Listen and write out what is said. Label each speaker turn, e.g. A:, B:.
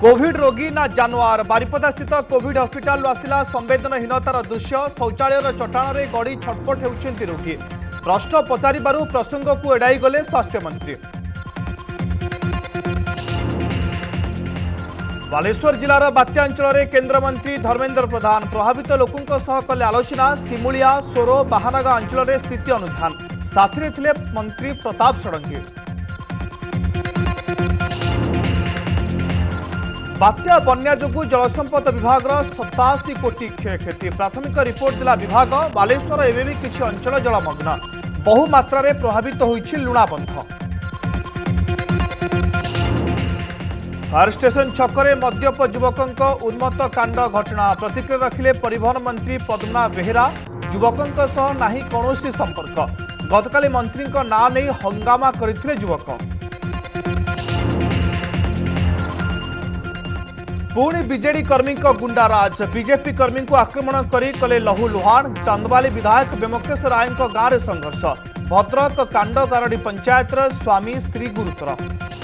A: Covid रोगी ना जानवर बारिपदा स्थित कोविड हस्पिटाल आसिला संवेदनहीनतार दृश्य शौचालय चट्टाण में गड़ी छटपट होती रोगी प्रश्न पचार प्रसंग को एड़ाई गले स्वास्थ्य मंत्री। बालेश्वर जिलार बात्यांचल केन्द्रमंत्री धर्मेन्द्र प्रधान प्रभावित लोकों सह कले आलोचना सिमुलिया सोरो बाहानगा अंचल में स्थिति अनुधान साथी थे मंत्री प्रताप षडंगी। बात्या बन्या जोगु जलसंपद विभाग 87 कोटी क्षयक्षति प्राथमिक रिपोर्ट देला विभाग। बालेश्वर एवं किछि अंचल जलमग्न बहु मात्रा रे प्रभावित होइछि लुणाबंध। फायर स्टेशन छकरे मद्यप युवकों उन्मत्त कांड घटना प्रतिक्रिया रखिले परिवहन मंत्री पद्मना बेहेरा। युवकों सह नाही कौनसी संपर्क गतकाली मंत्री ना नहीं हंगामा करथिले युवक। पुणी बीजेडी कर्मी गुंडाराज बीजेपी कर्मी को आक्रमण करी कले लहू लुहाण। चांदवाली विधायक व्यमकेश राय गाँव में संघर्ष। भद्रक कांडगारडी पंचायत स्वामी स्त्री गुरुतर।